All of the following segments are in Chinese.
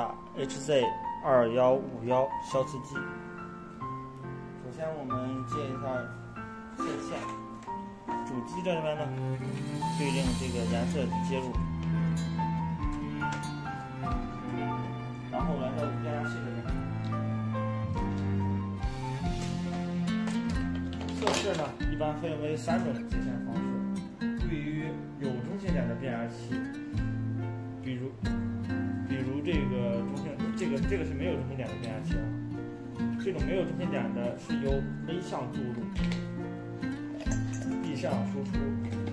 下 HZ2151消磁机。首先我们接一下色线，主机这边呢对应这个颜色接入，然后来到变压器这边。测试呢一般分为3种接线方式。对于有中心点的变压器，比如这个中心，这个是没有中心点的变压器啊。这种没有中心点的是由 A 向注入 ，B 向输出。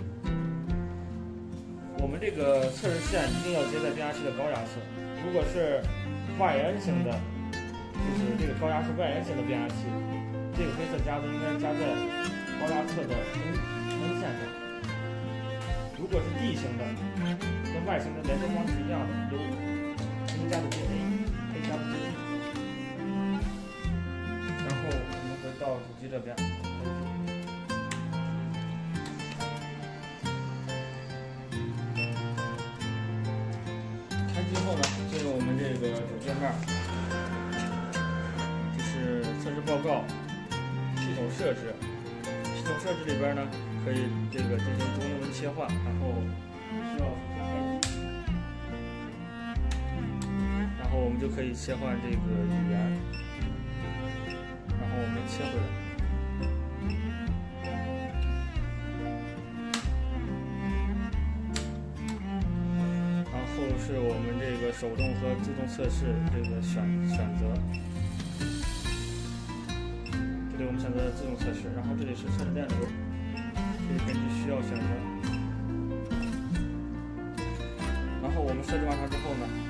我们这个测试线一定要接在变压器的高压侧。如果是外延型的，就是这个高压是外延型的变压器，这个黑色夹子应该夹在高压侧的 N 线上。如果是 D 型的，跟外型的连接方式一样的，由 N 夹子接 A 夹子接 D。然后我们回到主机这边，开机后呢，进入我们这个主界面，这是测试报告、系统设置。系统设置里边呢，可以这个进行中英文切换，然后需要开机，然后我们就可以切换这个语言。然后我们切回来，然后是我们这个手动和自动测试这个选择，这里我们选择自动测试，然后这里是测试电流，可以根据需要选择。然后我们设置完成之后呢，